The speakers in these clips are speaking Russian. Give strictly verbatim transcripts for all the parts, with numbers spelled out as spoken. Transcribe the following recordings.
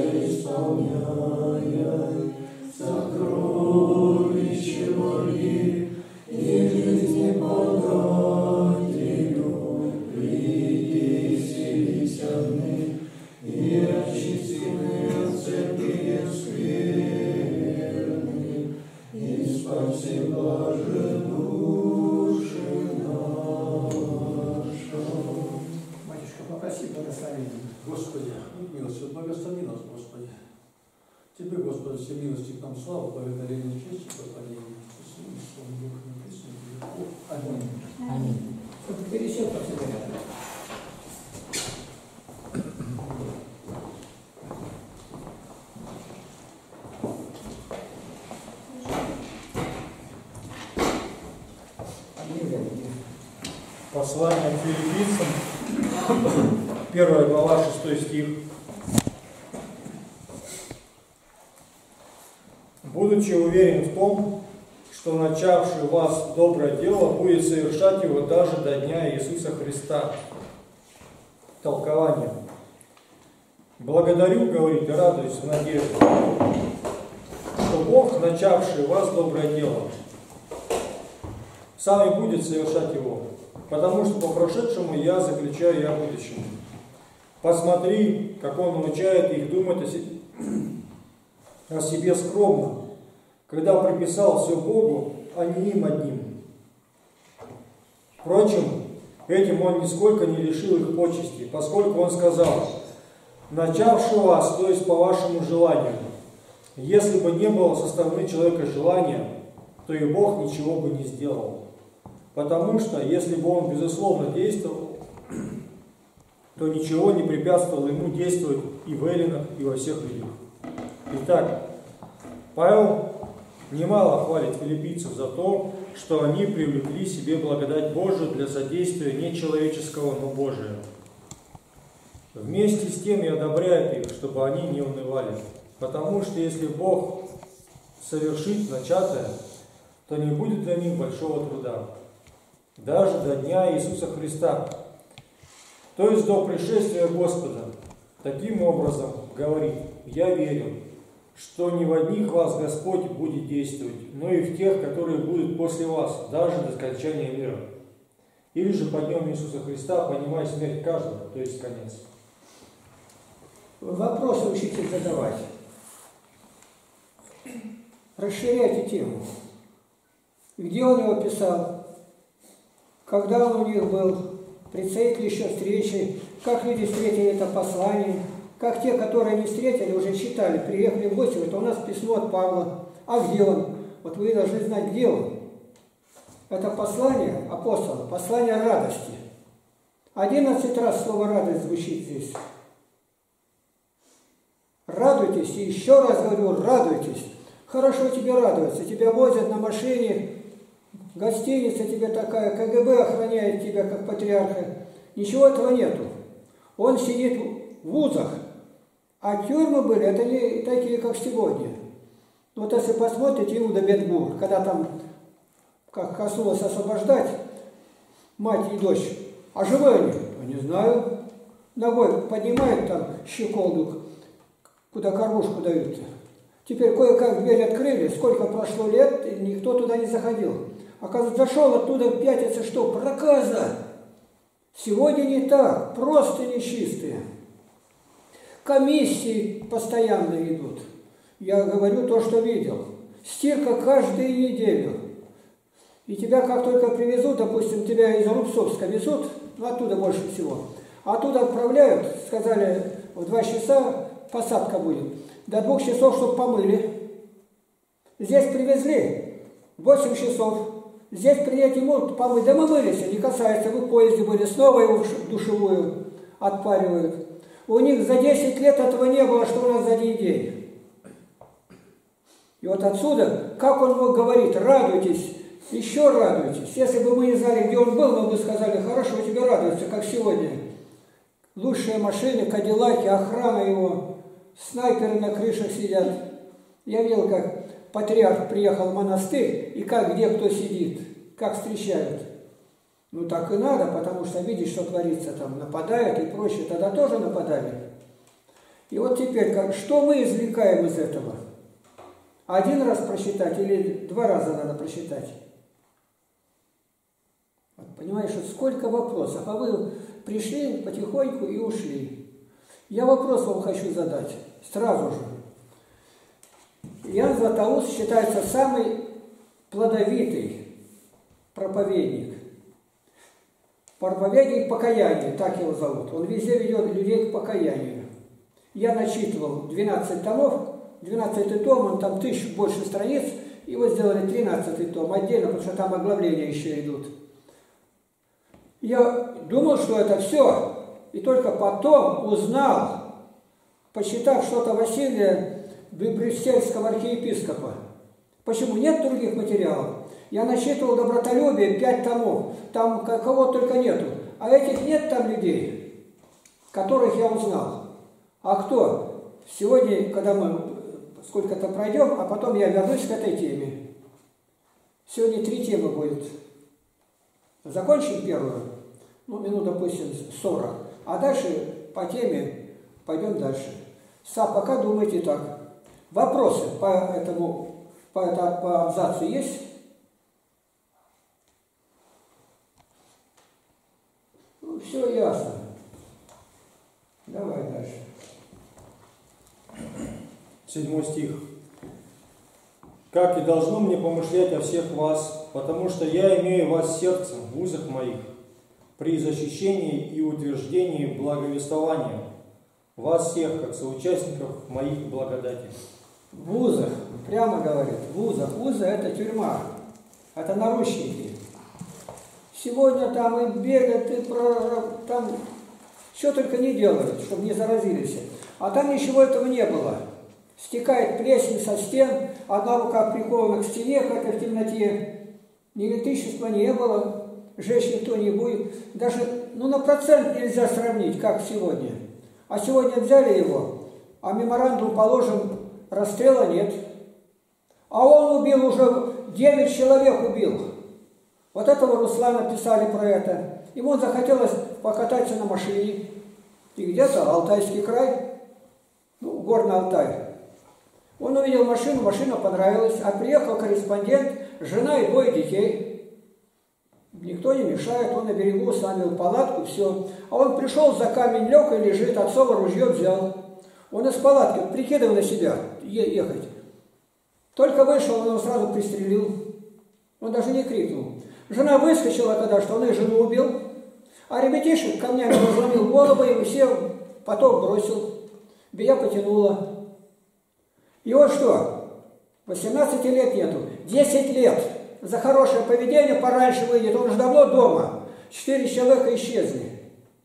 исполняя сокровище мои и жизни подателю, приди, селися мне, и очисти меня от цепи скверны, и спаси блаже души наша. Батюшка, попроси благословения. Господи, милостью, благослови нас, Господи. Тебе, Господи, все милости к нам, славу, благодарение, честь и поклонение. Сыну, Святому Духу, написано, веков. Аминь. Аминь. Вот пересел по всему ряду. Послание к филиппийцам, первая глава, шестой стих. Будучи уверен в том, что начавший у вас доброе дело будет совершать его даже до дня Иисуса Христа. Толкование. Благодарю, говорит, и радуюсь в надежде, что Бог, начавший у вас доброе дело, сам и будет совершать его. Потому что по прошедшему я заключаю и о будущем. Посмотри, как он научает их думать о себе, о себе скромно, когда приписал все Богу, а не им одним. Впрочем, этим он нисколько не лишил их почести, поскольку он сказал: начавший вас, то есть по вашему желанию. Если бы не было со стороны человека желания, то и Бог ничего бы не сделал. Потому что, если бы он безусловно действовал, то ничего не препятствовало ему действовать и в эллинах, и во всех людях. Итак, Павел немало хвалит филиппийцев за то, что они привлекли себе благодать Божию для содействия не человеческого, но Божия. Вместе с тем и одобряет их, чтобы они не унывали. Потому что если Бог совершит начатое, то не будет для них большого труда. Даже до дня Иисуса Христа, то есть до пришествия Господа. Таким образом, говорит, я верю, что не в одних вас Господь будет действовать, но и в тех, которые будут после вас, даже до скончания мира. Или же по днем Иисуса Христа, понимая смерть каждого, то есть конец. Вопросы учитель задавать. Расширяйте тему. Где он его писал? Когда он у них был? Предстоит ли еще встречи? Как люди встретили это послание? Как те, которые не встретили, уже читали, приехали в гости, это у нас письмо от Павла. А где он? Вот вы должны знать, где он. Это послание апостола, послание радости. Одиннадцать раз слово «радость» звучит здесь. Радуйтесь, и еще раз говорю, радуйтесь. Хорошо тебе радоваться, тебя возят на машине, гостиница тебе такая, ка гэ бэ охраняет тебя, как патриарха. Ничего этого нету. Он сидит в вузах, а тюрьмы были, это не такие, как сегодня. Вот если посмотрите Иуда Бен-Гур, когда там, как коснулось освобождать мать и дочь, а живы они? Не знаю. Ногой поднимают там щеколду, куда кормушку дают. Теперь кое-как дверь открыли, сколько прошло лет, и никто туда не заходил. Оказывается, зашел оттуда, пятится, что? Проказа! Сегодня не так, просто нечистые. Комиссии постоянно идут. Я говорю то, что видел. Стирка каждую неделю. И тебя как только привезут, допустим, тебя из Рубцовска везут, ну оттуда больше всего. А оттуда отправляют, сказали, в два часа посадка будет. До двух часов, чтобы помыли. Здесь привезли, восемь часов. Здесь принять ему помыть. Да мы мылись, не касается, вы в поезде были, снова его в душевую отпаривают. У них за десять лет этого не было, что у нас за один день. И вот отсюда, как он мог говорить, радуйтесь, еще радуйтесь. Если бы мы не знали, где он был, мы бы сказали, хорошо, тебе радуются, как сегодня. Лучшие машины, кадиллаки, охрана его, снайперы на крышах сидят. Я видел, как патриарх приехал в монастырь, и как где кто сидит, как встречают. Ну так и надо, потому что видишь, что творится там, нападают и прочее. Тогда тоже нападали. И вот теперь, как, что мы извлекаем из этого? Один раз просчитать или два раза надо просчитать? Вот, понимаешь, вот сколько вопросов, а вы пришли потихоньку и ушли. Я вопрос вам хочу задать, сразу же. Иоанн Златоуст считается самый плодовитый проповедник. Проповедник покаяния, так его зовут. Он везде ведет людей к покаянию. Я начитывал двенадцать томов, двенадцатый том, он там тысячу больше страниц, его сделали тринадцатый том отдельно, потому что там оглавления еще идут. Я думал, что это все, и только потом узнал, почитав что-то Василия Брюссельского архиепископа. Почему? Нет других материалов. Я насчитывал добротолюбие пять томов, там кого только нету. А этих нет там людей, которых я узнал. А кто? Сегодня, когда мы сколько-то пройдем, а потом я вернусь к этой теме. Сегодня три темы будет. Закончим первую, ну, минут, допустим, сорок. А дальше по теме пойдем дальше. Са, пока думайте так. Вопросы по этому, по, это, по абзацу есть? Ну, все ясно. Давай дальше. Седьмой стих. «Как и должно мне помышлять о всех вас, потому что я имею вас сердцем в узах моих, при защищении и утверждении благовествования, вас всех, как соучастников моих благодати». В узах, прямо говорит, в узах. Узы – это тюрьма, это наручники. Сегодня там и бегают, и про, там что только не делают, чтобы не заразились. А там ничего этого не было. Стекает плесень со стен, одна рука прикована к стене, как и в темноте. Ни электричества не было, жечь никто не будет. Даже ну, на процент нельзя сравнить, как сегодня. А сегодня взяли его, а меморандум положен, расстрела нет. А он убил уже, девять человек убил. Вот этого Руслана писали про это. Ему захотелось покататься на машине. И где-то Алтайский край, ну, Горный Алтай. Он увидел машину, машина понравилась, а приехал корреспондент, жена и двое детей. Никто не мешает, он на берегу ставил палатку, все. А он пришел, за камень лег и лежит, отцово ружье взял. Он из палатки, прикидывал на себя ехать. Только вышел, он его сразу пристрелил. Он даже не крикнул. Жена выскочила тогда, что он и жену убил. А ребятишек камнями разломил голову, и все поток бросил. Бия потянула. И вот что, восемнадцати лет нету, десять лет за хорошее поведение пораньше выйдет, он же давно дома. Четыре человека исчезли.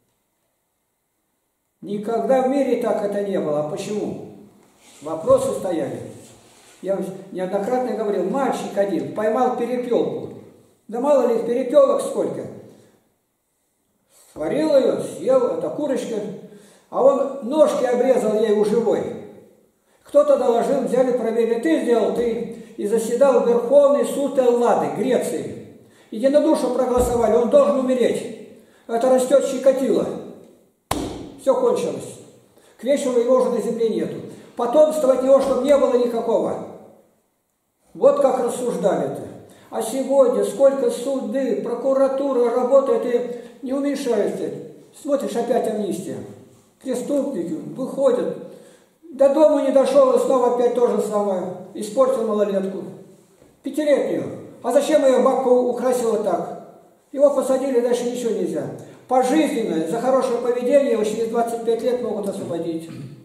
Никогда в мире так это не было. А почему? Вопросы стояли. Я неоднократно говорил, мальчик один поймал перепелку. Да мало ли их перепелок сколько. Сварил ее, съел, это курочка. А он ножки обрезал ей у живой. Кто-то доложил, взяли, проверили, ты сделал, ты. И заседал Верховный суд Эллады, Греции. Единодушно проголосовали, он должен умереть. Это растет щекотило. Все кончилось. К вечеру его уже на земле нету. Потомства от него, чтобы не было никакого. Вот как рассуждали-то. А сегодня сколько суды, прокуратура работает и не уменьшается. Смотришь, опять амнистия. Преступники выходят. До дома не дошел, и снова опять то же самое. Испортил малолетку. Пятилетнюю. А зачем ее бабка украсила так? Его посадили, дальше ничего нельзя. Пожизненно, за хорошее поведение его через двадцать пять лет могут освободить.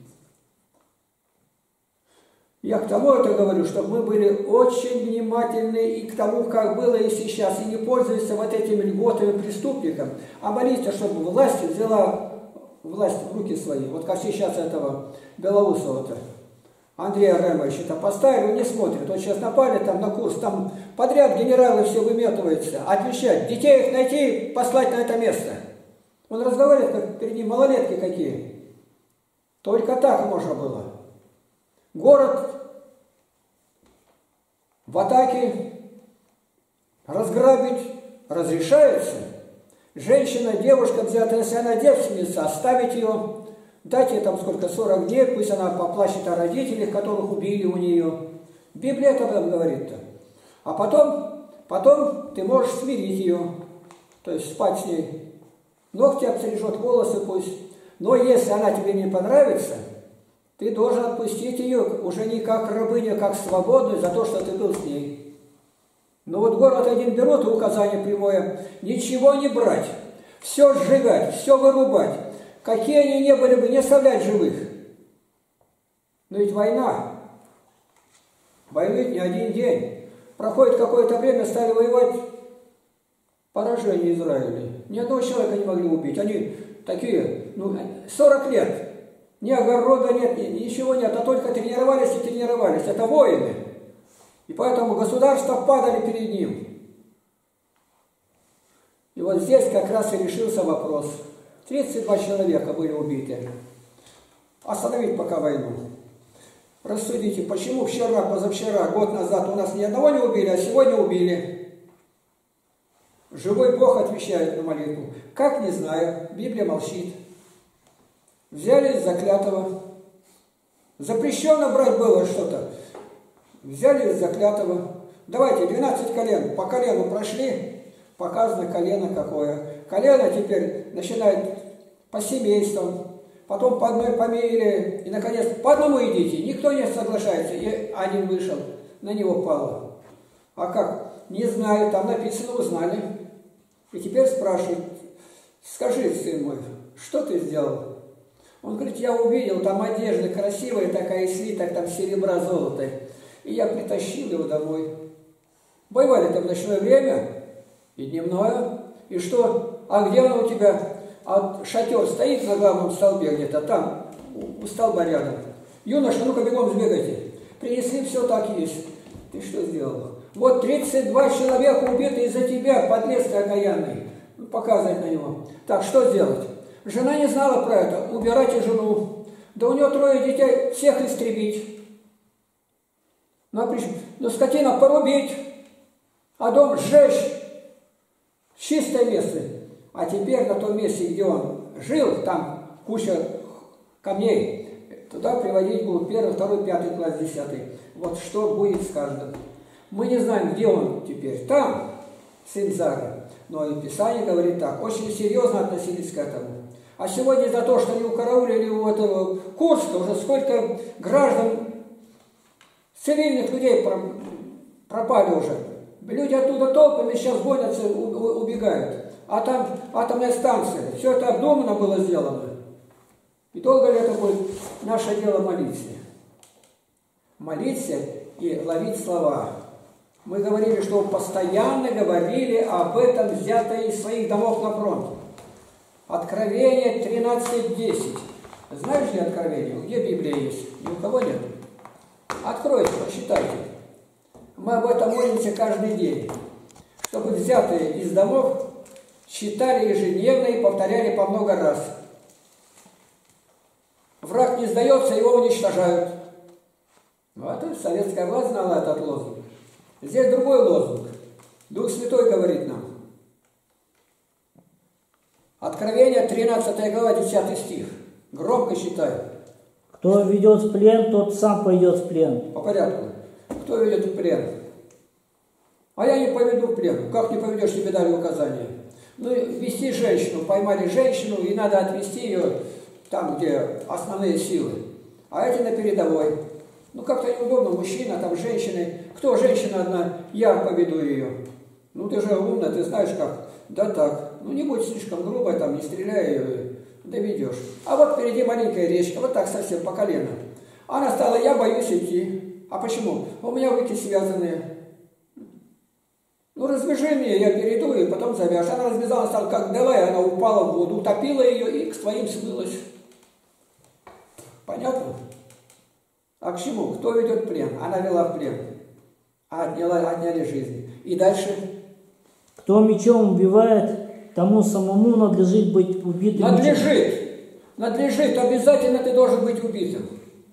Я к тому это говорю, чтобы мы были очень внимательны и к тому, как было и сейчас, и не пользовались вот этими льготами преступникам, а молиться, чтобы власть взяла власть в руки свои. Вот как сейчас этого Белоусова-то, Андрея Ремовича-то поставили, он не смотрит. Вот сейчас напали там на курс, там подряд генералы все выметываются, отвечать, детей их найти, послать на это место. Он разговаривает, как перед ним малолетки какие. Только так можно было. Город в атаке разграбить разрешается. Женщина, девушка взята, если она девственница, оставить ее, дать ей там сколько, сорок дней, пусть она поплачет о родителях, которых убили у нее. Библия это об этом говорит-то. А потом, потом ты можешь смирить ее, то есть спать с ней. Ногти обстрижет, волосы пусть. Но если она тебе не понравится, ты должен отпустить ее уже не как рабыню, а как свободную за то, что ты был с ней. Но вот город один берут, и указание прямое, ничего не брать, все сжигать, все вырубать. Какие они не были бы, не оставлять живых. Но ведь война. Воюет не один день. Проходит какое-то время, стали воевать. Поражение Израиля. Ни одного человека не могли убить. Они такие, ну, сорок лет. Ни огорода нет, ни, ничего нет, а только тренировались и тренировались. Это воины. И поэтому государства падали перед ним. И вот здесь как раз и решился вопрос. тридцать два человека были убиты. Остановить пока войну. Рассудите, почему вчера, позавчера, год назад у нас ни одного не убили, а сегодня убили? Живой Бог отвечает на молитву. Как, не знаю, Библия молчит. Взяли за клятого. Запрещено брать было что-то. Взяли за клятого. Давайте, двенадцать колен. По колену прошли. Показано колено какое. Колено теперь начинает по семействам. Потом по одной померили. И, наконец, по одному идите. Никто не соглашается. И один вышел. На него пало. А как? Не знаю. Там написано, узнали. И теперь спрашивают. Скажи, сын мой, что ты сделал? Он говорит, я увидел, там одежда красивая такая, слиток, там серебра, золото. И я притащил его домой. Воевали там в ночное время и дневное. И что? А где он у тебя? А шатер стоит на главном столбе где-то, там, у столба рядом. Юноша, ну-ка бегом сбегайте. Принесли, все так есть. Ты что сделал? Вот тридцать два человека убиты из-за тебя, подлец ты окаянный. Показывает на него. Так, что сделать? Жена не знала про это. Убирайте жену. Да у нее трое детей, всех истребить. Ну, ну скотина порубить, а дом сжечь. Чистое место. А теперь на том месте, где он жил, там куча камней, туда приводить будут первый, второй, пятый класс, десятый. Вот что будет с каждым. Мы не знаем, где он теперь. Там, сын Зара. Но и Писание говорит так, очень серьезно относились к этому. А сегодня за то, что они укараулили у этого Курска, уже сколько граждан, цивильных людей пропали уже. Люди оттуда толпами сейчас гонятся, убегают. А там атомная станция. Все это обдуманно было сделано. И долго ли это будет? Наше дело молиться. Молиться и ловить слова. Мы говорили, что постоянно говорили об этом, взятое из своих домов на фронт. Откровение тринадцать десять. Знаешь ли Откровение? Где Библия есть? Ни у кого нет? Откройте, прочитайте. Мы об этом молимся каждый день. Чтобы взятые из домов читали ежедневно и повторяли по много раз. Враг не сдается, его уничтожают. Вот и советская власть знала этот лозунг. Здесь другой лозунг. Дух Святой говорит нам. Откровение тринадцатая глава, десятый стих. Громко читаю. Кто ведет в плен, тот сам пойдет в плен. По порядку. Кто ведет в плен? А я не поведу в плен. Как не поведешь, тебе дали указание. Ну, вести женщину. Поймали женщину, и надо отвезти ее там, где основные силы. А эти на передовой. Ну, как-то неудобно. Мужчина, там женщины. Кто женщина одна? Я поведу ее. Ну, ты же умна, ты знаешь как. Да так. Ну, не будь слишком грубо, там, не стреляй ее, доведешь. А вот впереди маленькая речка, вот так совсем по колено. Она стала, я боюсь идти. А почему? У меня руки связанные. Ну, развяжи меня, я перейду, и потом завяжешь. Она развязала, стала как давай, она упала в воду, утопила ее и к своим смылась. Понятно? А к чему? Кто ведет плен? Она вела в плен. А отняла, отняли жизнь. И дальше... Кто мечом убивает, тому самому надлежит быть убитым. Надлежит. Мечом. Надлежит. Обязательно ты должен быть убитым.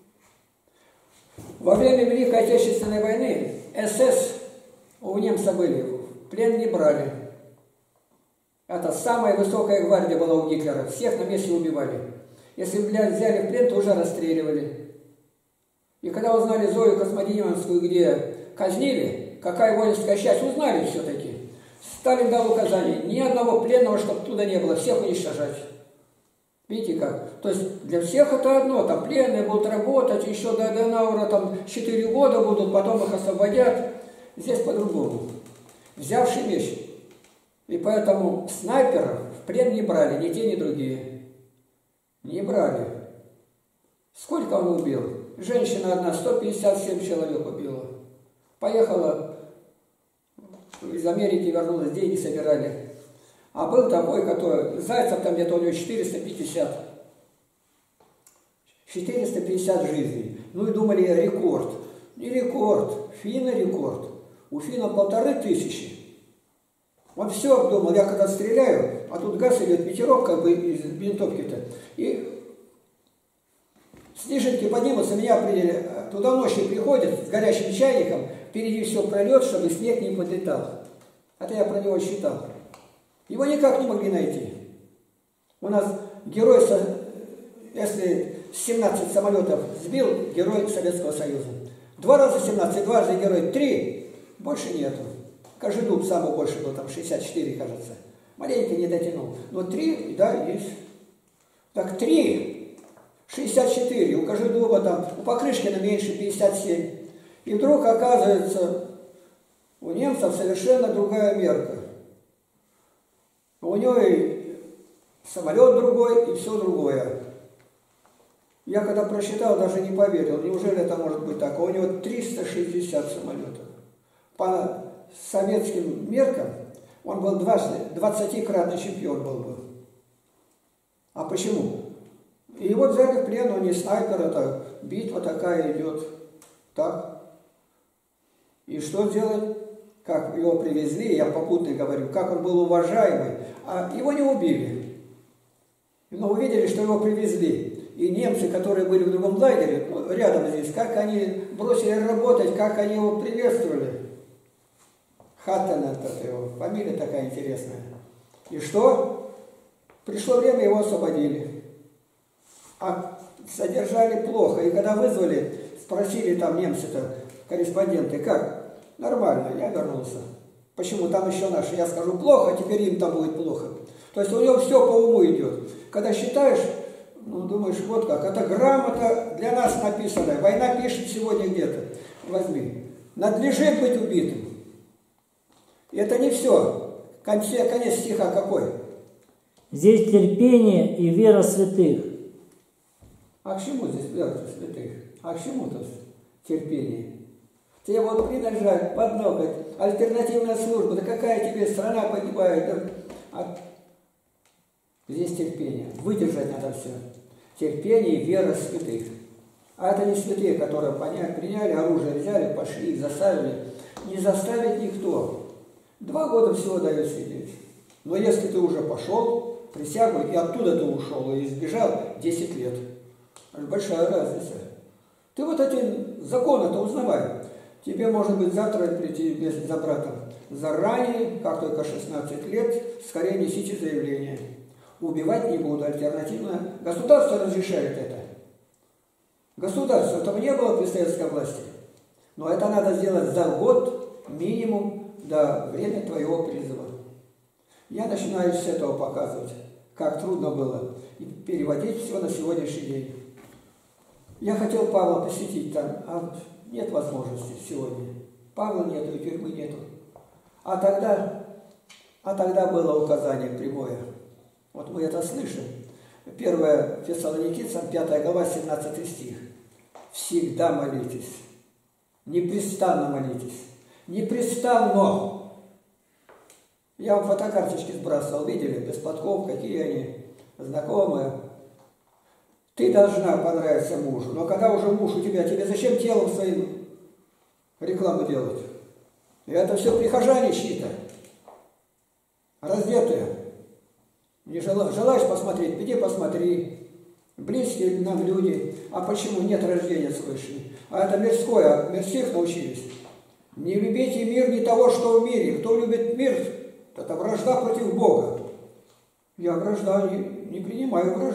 Во время Великой Отечественной войны СС у немца были. Плен не брали. Это самая высокая гвардия была у Гитлера. Всех на месте убивали. Если бы взяли в плен, то уже расстреливали. И когда узнали Зою Космодемьяновскую, где казнили, какая воинская часть, узнали все-таки. Сталин дал указание, ни одного пленного, чтобы туда не было, всех уничтожать. Видите как? То есть для всех это одно, там пленные будут работать, еще до Аденауэра там четыре года будут, потом их освободят. Здесь по-другому. Взявший меч. И поэтому снайперов в плен не брали, ни те, ни другие. Не брали. Сколько он убил? Женщина одна сто пятьдесят семь человек убила. Поехала из Америки, вернулась, деньги собирали. А был такой, который, Зайцев там где-то у него четыреста пятьдесят. четыреста пятьдесят жизней. Ну и думали, рекорд. Не рекорд, Финна рекорд. У Финна полторы тысячи. Он все обдумал, я когда стреляю, а тут газ идет, ветерок как бы из винтовки-то. И снежинки поднимутся, меня приняли, туда ночью приходят с горящим чайником, впереди все прольет, чтобы снег не подлетал. Это я про него считал. Его никак не могли найти. У нас герой, если семнадцать самолетов сбил, герой Советского Союза. Два раза семнадцать, дважды герой, три, больше нету. Кожедуб самый больше был, там шестьдесят четыре, кажется. Маленько не дотянул. Но три, да, есть. Так три, шестьдесят четыре, у Кожедуба там, у Покрышкина меньше, пятьдесят семь. И вдруг оказывается, у немцев совершенно другая мерка. У него и самолет другой, и все другое. Я когда просчитал, даже не поверил, неужели это может быть так? А у него триста шестьдесят самолетов. По советским меркам он был дважды, двадцатикратный чемпион был бы. А почему? И его взяли в плен, он не снайпер, это битва такая идет. Так. И что делать? Как его привезли, я попутно говорю, как он был уважаемый, а его не убили. Но увидели, что его привезли. И немцы, которые были в другом лагере, рядом здесь, как они бросили работать, как они его приветствовали. Хаттен, это его фамилия такая интересная. И что? Пришло время, его освободили. А содержали плохо. И когда вызвали, спросили там немцы-то, корреспонденты, как? Нормально, я вернулся. Почему? Там еще наши. Я скажу плохо, теперь им там будет плохо. То есть у него все по уму идет. Когда считаешь, ну думаешь, вот как. Это грамота для нас написанная. Война пишет сегодня где-то. Возьми. Надлежит быть убитым. И это не все. Конце, конец стиха какой? Здесь терпение и вера святых. А к чему здесь вера святых? А к чему тут терпение? Тебе вот принажать, подногать, альтернативная служба, да какая тебе страна погибает. Да? А здесь терпение. Выдержать надо все. Терпение и вера святых. А это не святые, которые понять, приняли, оружие взяли, пошли, заставили. Не заставит никто. Два года всего дают сидеть. Но если ты уже пошел, присягу, и оттуда ты ушел, и избежал, десять лет. Большая разница. Ты вот эти законы-то узнавай. Тебе, может быть, завтра прийти вместе за братом. Заранее, как только шестнадцать лет, скорее несите заявление. Убивать не буду, альтернативно. Государство разрешает это. Государство, этого не было при советской власти. Но это надо сделать за год минимум до времени твоего призыва. Я начинаю с этого показывать, как трудно было, и переводить все на сегодняшний день. Я хотел Павла посетить там, а нет возможности сегодня. Павла нету, и тюрьмы нету. А тогда, а тогда было указание прямое. Вот мы это слышим. первое Фессалоникийцам, пятая глава, семнадцатый стих. Всегда молитесь. Непрестанно молитесь. Непрестанно. Я вам фотокарточки сбрасывал, видели, без подков, какие они знакомые. Ты должна понравиться мужу, но когда уже муж у тебя, тебе зачем телом своим рекламу делать? И это все прихожане чьи-то, раздетые. Не жела, желаешь посмотреть, иди посмотри. Близкие нам люди. А почему нет рождения свыше? А это мирское, мирских научились. Не любите мир не того, что в мире. Кто любит мир, это вражда против Бога. Я вражда не, не принимаю вражду.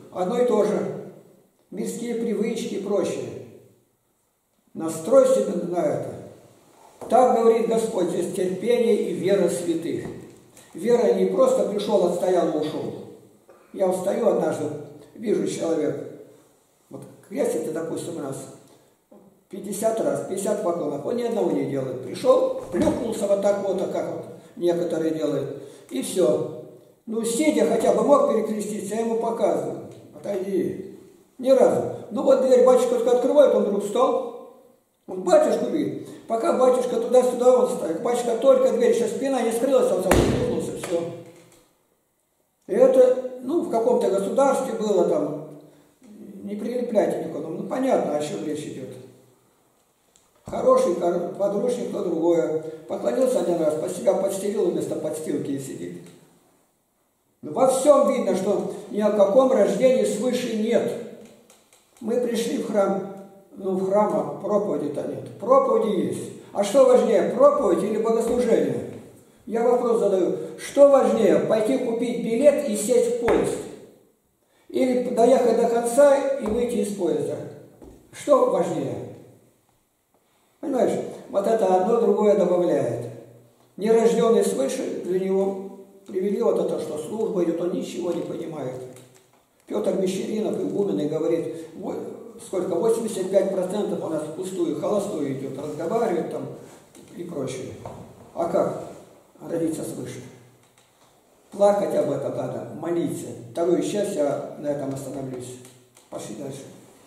одно и то же. Мирские привычки и прочее. Настрой себя на это. Так говорит Господь, здесь терпение и вера святых. Вера не просто пришел, отстоял и ушел. Я устаю однажды, вижу человек, вот крестится, допустим, у нас пятьдесят раз, пятьдесят поклонов, он ни одного не делает. Пришел, плюхнулся вот так вот, как вот некоторые делают, и все. Ну, сидя хотя бы мог перекреститься, я ему показываю. Отойди. Ни разу. Ну вот дверь батюшка только открывает, он вдруг встал. Он батюшку видит. Пока батюшка туда-сюда он стоит. Батюшка только дверь, еще спина не скрылась, он сам плюхнулся, все. И это, ну, в каком-то государстве было там, не прилепляйте никуда. Ну, понятно, о чем речь идет. Хороший подручник, то другое. Поклонился один раз, под себя подстелил, вместо подстилки и сидит. Но во всем видно, что ни о каком рождении свыше нет. Мы пришли в храм, ну, в храм проповеди-то нет. Проповеди есть. А что важнее, проповедь или богослужение? Я вопрос задаю. Что важнее, пойти купить билет и сесть в поезд? Или доехать до конца и выйти из поезда? Что важнее? Понимаешь, вот это одно другое добавляет. Нерожденный свыше, для него привели вот это, что служба идет, он ничего не понимает. Петр Мещеринов, игуменный, говорит, сколько, восемьдесят пять процентов у нас впустую, холостую идет, разговаривает там и прочее. А как родиться свыше? Плакать об этом надо, молиться. Вторую часть я на этом остановлюсь. Пошли дальше.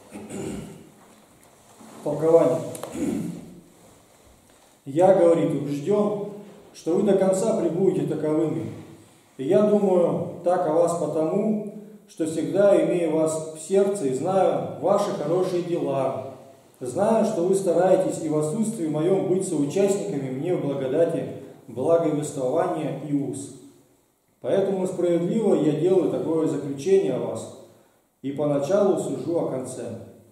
Толкование. Я, говорит, убежден, что вы до конца пребудете таковыми. И я думаю так о вас потому, что всегда имею вас в сердце и знаю ваши хорошие дела. Знаю, что вы стараетесь и в отсутствии моем быть соучастниками мне в благодати, благовествования и уз. Поэтому справедливо я делаю такое заключение о вас и поначалу сужу о конце.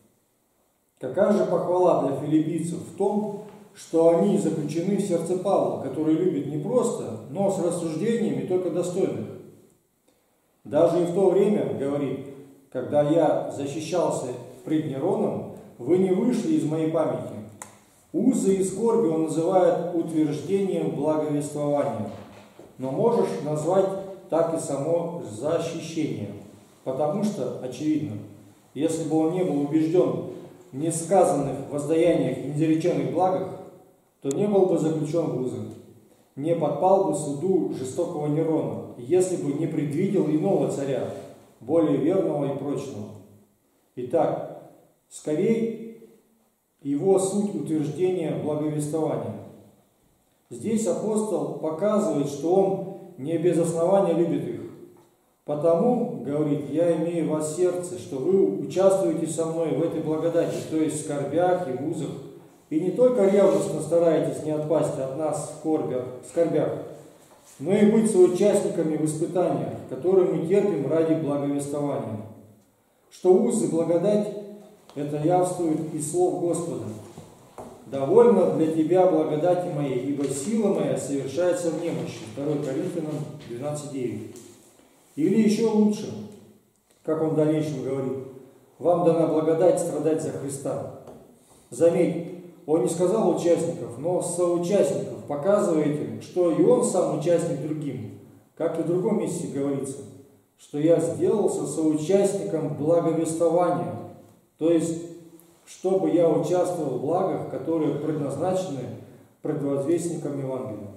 Какая же похвала для филиппийцев в том, что они заключены в сердце Павла, который любит не просто, но с рассуждениями только достойных. Даже и в то время, говорит, когда я защищался пред Нероном, вы не вышли из моей памяти. Узы и скорби он называет утверждением благовествования, но можешь назвать так и само защищение, потому что, очевидно, если бы он не был убежден в несказанных воздаяниях и неизреченных благах, то не был бы заключен в узы, не подпал бы суду жестокого Нерона, если бы не предвидел иного царя, более верного и прочного. Итак, скорей его суть утверждения благовествования. Здесь апостол показывает, что он не без основания любит их. Потому, говорит, я имею в вас сердце, что вы участвуете со мной в этой благодати, то есть в скорбях и в узах, и не только ревностно стараетесь не отпасть от нас в скорбях, в скорбях, но и быть соучастниками в испытаниях, которые мы терпим ради благовествования. Что узы благодать, это явствует из слов Господа. «Довольно для тебя благодати моей, ибо сила моя совершается в немощи». второе Коринфянам двенадцать девять. Или еще лучше, как он в дальнейшем говорит, «Вам дана благодать страдать за Христа». Заметь, он не сказал участников, но соучастников, показывая этим, что и он сам участник другим. Как и в другом месте говорится, что я сделался соучастником благовествования, то есть, чтобы я участвовал в благах, которые предназначены предвозвестникам Евангелия.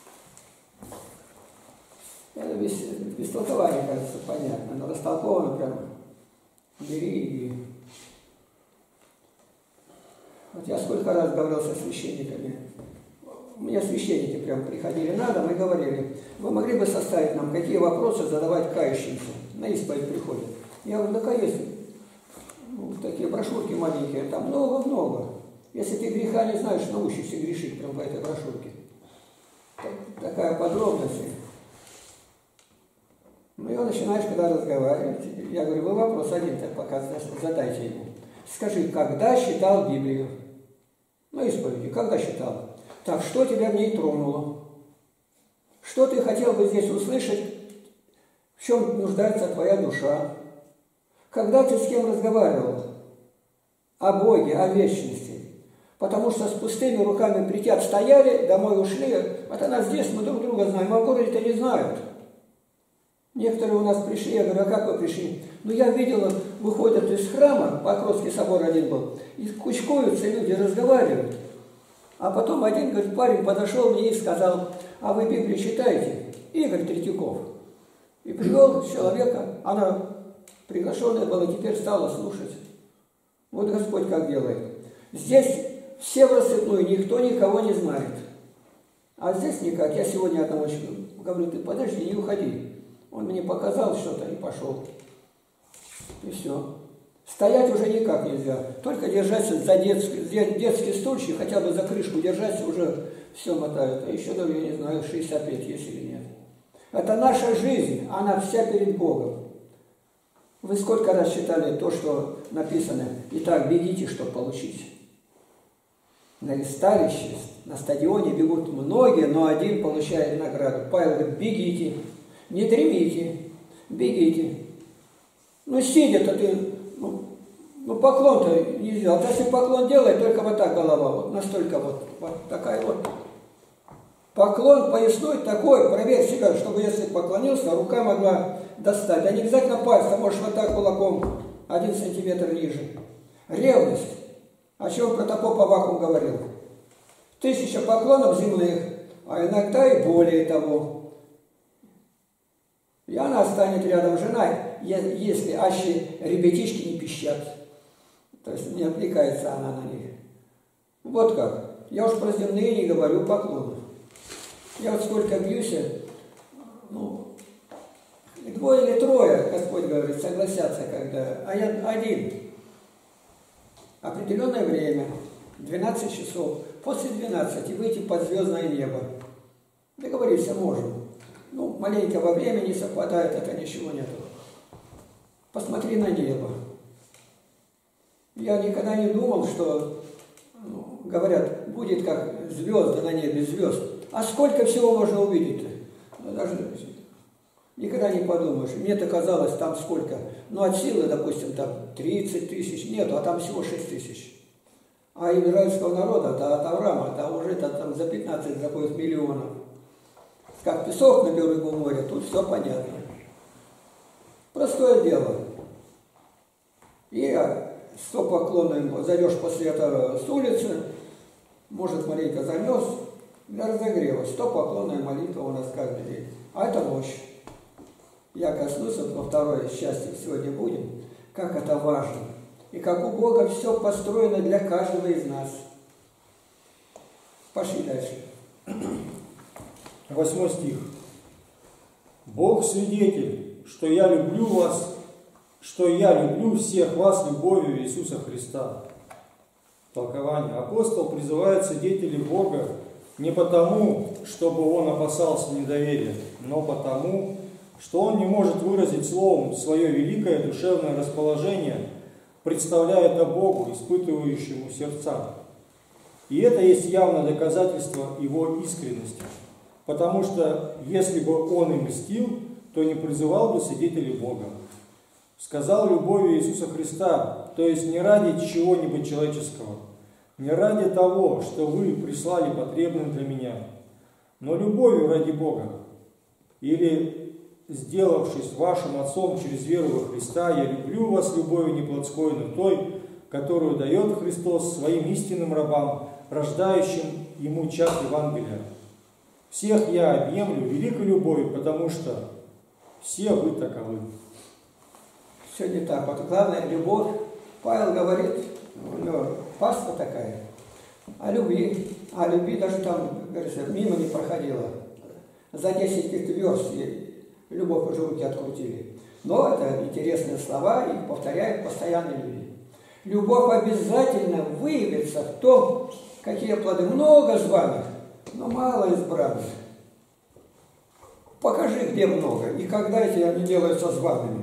Это без, без толкования, кажется, понятно, но растолковано прямо. Бери и... Вот я сколько раз говорил со священниками. У меня священники прям приходили на дом и говорили, вы могли бы составить нам, какие вопросы задавать кающимся? На исповедь приходят. Я говорю, да есть. Ну, такие брошюрки маленькие, там много-много. Если ты греха не знаешь, научишься грешить прям по этой брошюрке. Так, такая подробность. Ну, и он начинаешь, когда разговаривать, я говорю, вы вопрос один так пока задайте ему. Скажи, когда читал Библию? Ну, исповеди, когда читал? Так, что тебя в ней тронуло? Что ты хотел бы здесь услышать? В чем нуждается твоя душа? Когда ты с кем разговаривал о Боге, о вечности? Потому что с пустыми руками прийти отстояли, домой ушли. Это нас здесь, мы друг друга знаем, а в городе-то не знают. Некоторые у нас пришли, я говорю, а как вы пришли? Ну, я видела, выходят из храма, Покровский собор один был, и кучкуются люди, разговаривают. А потом один, говорит, парень подошел мне и сказал, а вы Библию читаете? Игорь Третьяков. И привел человека, она приглашенная была, теперь стала слушать. Вот Господь как делает. Здесь все в рассыпную, никто никого не знает. А здесь никак. Я сегодня одному говорю, ты подожди, не уходи. Он мне показал что-то и пошел. И все. Стоять уже никак нельзя. Только держаться за детский, детский стульчик, хотя бы за крышку держаться, уже все мотают. А еще, да, я не знаю, шестьдесят лет есть или нет. Это наша жизнь, она вся перед Богом. Вы сколько раз читали то, что написано? Итак, бегите, чтобы получить. На ресталище, на стадионе бегут многие, но один получает награду. Павел говорит, бегите, не дремите, бегите. Ну, сидя-то ты, ну, ну поклон-то нельзя. Вот если поклон делает, только вот так голова, вот настолько вот, вот такая вот. Поклон поясной такой, проверь себя, чтобы если поклонился, рука могла достать. А не обязательно пальцы, а можешь вот так кулаком один сантиметр ниже. Ревность. О чем протопоп Аввакум говорил? Тысяча поклонов земных, а иногда и более того. И она станет рядом жена, если аще ребятишки не пищат. То есть не отвлекается она на них. Вот как. Я уж про земные не говорю поклонов. Я вот сколько бьюсь, ну, двое или трое, Господь говорит, согласятся, когда, а я один. Определенное время, двенадцать часов, после двенадцати выйти под звездное небо. Договориться можем. Ну, маленько во времени совпадает, это ничего нету. Посмотри на небо. Я никогда не думал, что, ну, говорят, будет как звезды на небе, звезд. А сколько всего можно увидеть-то? Ну, даже никогда не подумаешь. Мне-то казалось, там сколько? Ну, от силы, допустим, там тридцать тысяч. Нету, а там всего шесть тысяч. А израильского народа, да, от Авраама, да, уже там за пятнадцать заходит миллионов. Как песок на берегу моря, тут все понятно. Простое дело. И сто поклонов зайдешь после этого с улицы, может, маленько занес, для разогрева. Сто поклонная молитва у нас каждый день. А это мощь. Я коснусь, вот во второе счастье сегодня будем, как это важно. И как у Бога все построено для каждого из нас. Пошли дальше. Восьмой стих. Бог свидетель, что я люблю вас, что я люблю всех вас любовью Иисуса Христа. Толкование. Апостол призывает свидетелей Бога не потому, чтобы он опасался недоверия, но потому, что он не может выразить словом свое великое душевное расположение, представляя это Богу, испытывающему сердца. И это есть явное доказательство его искренности. Потому что, если бы он и мстил, то не призывал бы свидетелей Бога. Сказал любовью Иисуса Христа, то есть не ради чего-нибудь человеческого, не ради того, что вы прислали потребным для меня, но любовью ради Бога. Или, сделавшись вашим отцом через веру во Христа, я люблю вас любовью не плотской, но той, которую дает Христос своим истинным рабам, рождающим ему час Евангелия. Всех я объемлю великой любовью, потому что все вы таковы. Все не так. Вот главное, любовь. Павел говорит, у него паства такая, о любви. О любви даже там, говорится, мимо не проходила. За десять верст любовь уже руки открутили. Но это интересные слова, их повторяют постоянно люди. Любовь обязательно выявится в том, какие плоды. Много званых, но мало избранных. Покажи, где много, и когда эти они делаются зваными.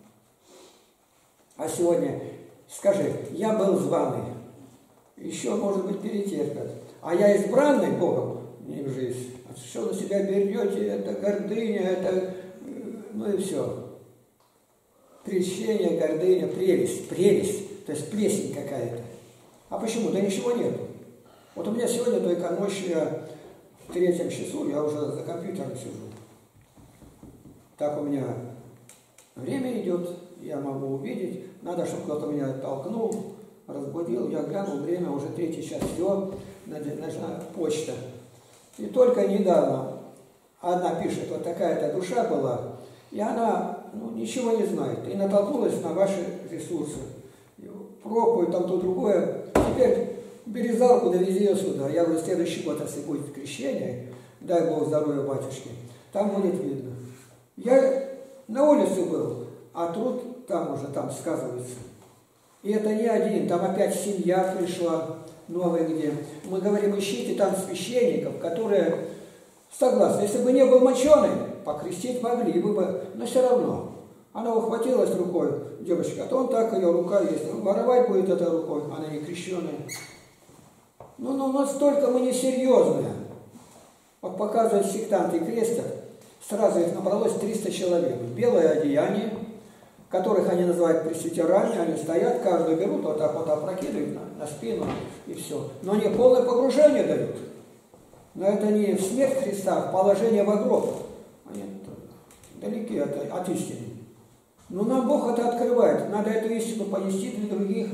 А сегодня скажи, я был званый, еще, может быть, перетерпят. А я избранный Богом, не в жизнь. Что на себя берете, это гордыня, это, ну и все. крещение, гордыня, прелесть, прелесть, то есть плесень какая-то. А почему? Да ничего нету. Вот у меня сегодня только ночью, я в третьем часу, я уже за компьютером сижу. Так у меня время идет, я могу увидеть, надо, чтобы кто-то меня толкнул, разбудил, я глянул, время уже третий час, все, нужна почта. И только недавно одна пишет, вот такая-то душа была, и она ну, ничего не знает, и натолкнулась на ваши ресурсы. Проповедь, там то другое. Теперь бери за руку, довези ее сюда. Я говорю, следующий год, если будет крещение, дай Бог здоровья батюшке, там будет видно. Я на улице был, а труд там уже, там сказывается. И это не один, там опять семья пришла, новая где. Мы говорим, ищите там священников, которые согласны. Если бы не был моченый, покрестить могли бы, но все равно. Она ухватилась рукой, девочка, а то он так, ее рука есть. Воровать будет этой рукой, она не крещеная. Ну, ну, настолько мы несерьезные. Вот показывают сектанты крестят, сразу их набралось триста человек. Белое одеяние, которых они называют пресвитерами, они стоят, каждую берут, вот так вот опрокидывают на, на спину и все. Но они полное погружение дают. Но это не в смерть Христа, а в положение во гроб. Они далеки от, от истины. Но нам Бог это открывает. Надо эту истину понести для других.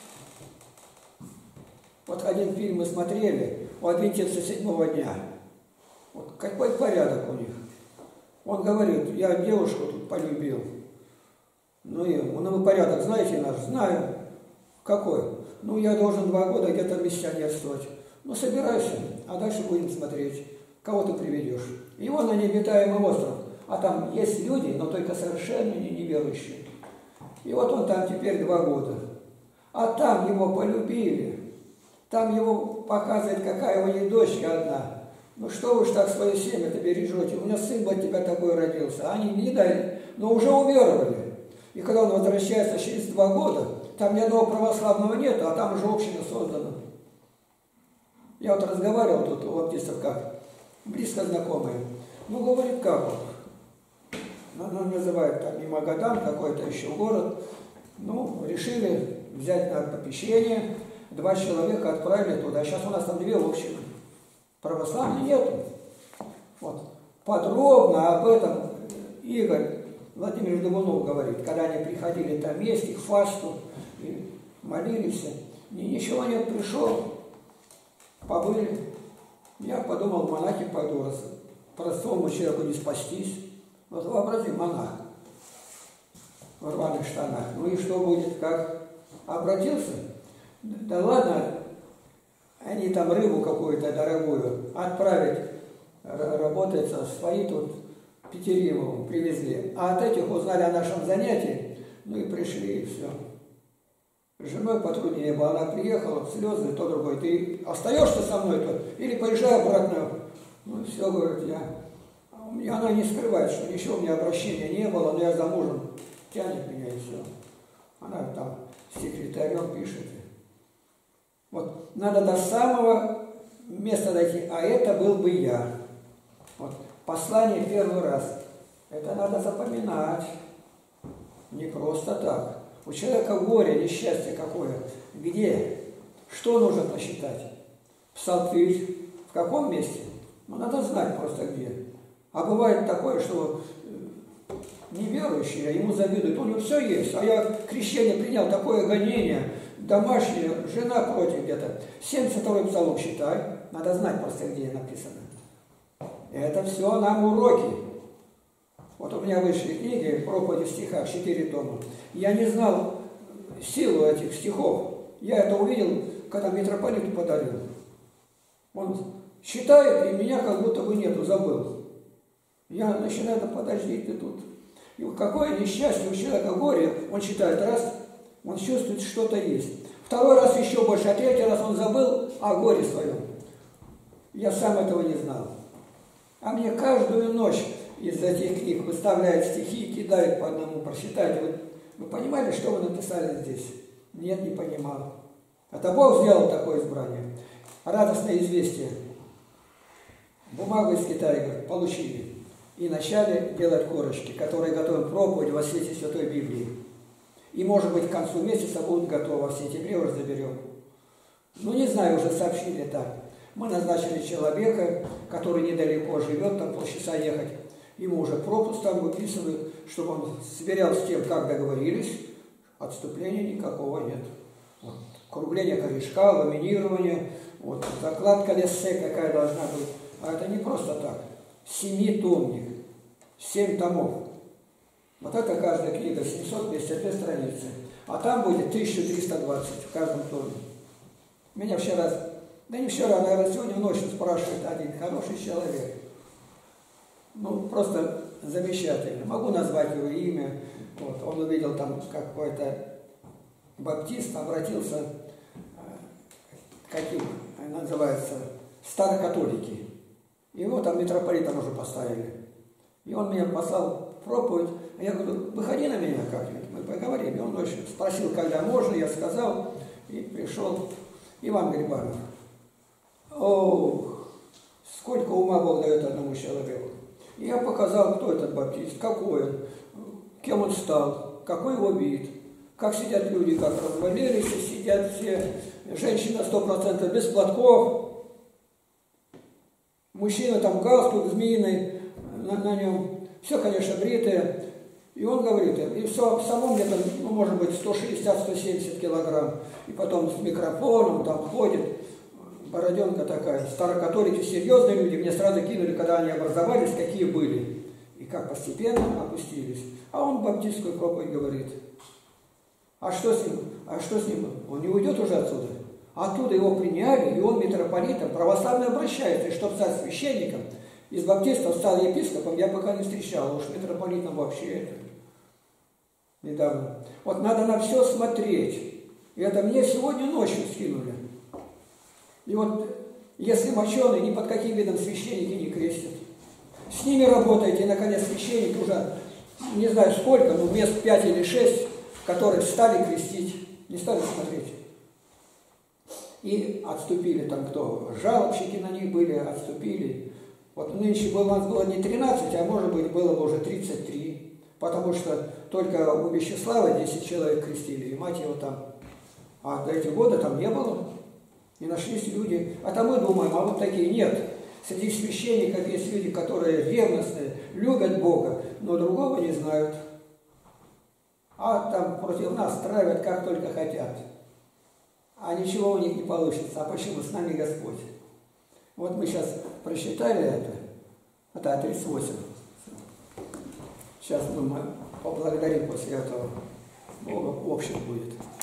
Вот один фильм мы смотрели у адвентистов седьмого дня. Вот какой порядок у них. Он говорит, я девушку тут полюбил. Ну и ну вы порядок знаете наш? Знаю. Какой? Ну я должен два года где-то миссионерствовать. Ну собирайся, а дальше будем смотреть, кого ты приведешь. И он на необитаемый остров. А там есть люди, но только совершенно неверующие. И вот он там теперь два года. А там его полюбили. Там его показывает, какая у них дочка одна. Ну что вы ж так свое семя-то бережете? У меня сын бы от тебя такой родился. Они не дали, но уже уверовали. И когда он возвращается через два года, там ни одного православного нет, а там уже община создана. Я вот разговаривал тут у баптистов как, близко знакомые. Ну, говорит, как вот. Ну, называют там не Магадан, какой-то еще город. Ну, решили взять на попечение. Два человека отправили туда. Сейчас у нас там две общины. Православных нету. Вот. Подробно об этом Игорь Владимирович Дубунов говорит. Когда они приходили там есть, их фасту, и молились. И ничего нет, пришел, побыли. Я подумал, монахи пойду, раз простому человеку не спастись. Вот вообрази, монах в рваных штанах. Ну и что будет, как обратился? Да ладно, они там рыбу какую-то дорогую отправить, работается, свои тут Петеримову привезли. А от этих узнали о нашем занятии, ну и пришли, и все. С женой потруднее было, она приехала, слезы, то другой. Ты остаешься со мной тут или поезжай обратно? Ну все, говорит, я... И она не скрывает, что ничего у меня обращения не было, но я замужем, тянет меня и все. Она там с секретарем пишет. Вот надо до самого места дойти, а это был бы я. Вот послание первый раз. Это надо запоминать. Не просто так. У человека горе, несчастье какое. Где? Что нужно посчитать? Псалтырь. В каком месте? Ну, надо знать просто где. А бывает такое, что неверующий, ему завидуют, у него все есть, а я крещение принял, такое гонение, домашняя, жена против где-то. семьдесят второй псалом читай, надо знать просто, где написано. Это все нам уроки. Вот у меня вышли книги, проповеди в стихах, четыре тома. Я не знал силу этих стихов. Я это увидел, когда митрополиту подарил. Он читает, и меня как будто бы нету, забыл. Я начинаю, да подожди ты тут. И какое несчастье у человека горе, он читает раз, он чувствует, что-то есть. Второй раз еще больше, а третий раз он забыл о горе своем. Я сам этого не знал. А мне каждую ночь из этих книг выставляют стихи и кидают по одному, прочитать. Вы, вы понимали, что вы написали здесь? Нет, не понимал. Это Бог сделал такое избрание. Радостное известие. Бумагу из Китая, говорят, получили. И начали делать корочки, которые готовят проповедь во свете Святой Библии. И, может быть, к концу месяца будут готовы, а в сентябре уже заберем. Ну, не знаю, уже сообщили так. Мы назначили человека, который недалеко живет, там полчаса ехать. Ему уже пропуск там выписывают, чтобы он сверял с тем, как договорились. Отступления никакого нет. Вот. Кругление корешка, ламинирование, вот, закладка лессе какая должна быть. А это не просто так. Семитомник, семь томов. Вот это каждая книга, семьсот пятьдесят две страницы. А там будет тысяча триста двадцать в каждом томе. Меня вчера, да не вчера, наверное, сегодня ночью спрашивает один хороший человек. Ну, просто замечательно. Могу назвать его имя. Вот, он увидел там какой-то баптист, обратился, каким называется, старокатолики. Его там митрополитом уже поставили. И он меня послал в проповедь. А я говорю, выходи на меня как-нибудь, мы поговорим. И он ночью спросил, когда можно, я сказал, и пришел Иван Грибанов. Ох, сколько ума Бог дает одному человеку. И я показал, кто этот баптист, какой он, кем он стал, какой его вид, как сидят люди, как развалились, сидят все, женщина сто процентов без платков, мужчина там галстук змеиный на, на нем, все, конечно, бритое. И он говорит, и все, в самом где-то, ну, может быть, сто шестьдесят — сто семьдесят килограмм, и потом с микрофоном там ходит, бороденка такая, старокатолики, серьезные люди, мне сразу кинули, когда они образовались, какие были, и как постепенно опустились. А он баптистскую проповедь говорит. А что с ним? А что с ним? Он не уйдет уже отсюда. Оттуда его приняли, и он митрополитом, православный обращается, и чтобы стать священником, из баптистов стал епископом, я пока не встречал, уж митрополитом вообще это недавно. Вот надо на все смотреть. И это мне сегодня ночью скинули. И вот, если моченые, ни под каким видом священники не крестят. С ними работаете, и, наконец, священники уже, не знаю сколько, но мест пять или шесть, которые стали крестить, не стали смотреть. И отступили там кто, жалобщики на них были, отступили. Вот нынче было, у нас было не тринадцать, а может быть было бы уже тридцать три. Потому что только у Вячеслава десять человек крестили, и мать его там. А до этих года там не было. И нашлись люди. А там мы думаем, а вот такие нет. Среди священников есть люди, которые ревностные, любят Бога, но другого не знают. А там против нас травят как только хотят. А ничего у них не получится. А почему? С нами Господь. Вот мы сейчас прочитали это. Это тридцать восемь. Сейчас мы поблагодарим после этого. Бога общем будет.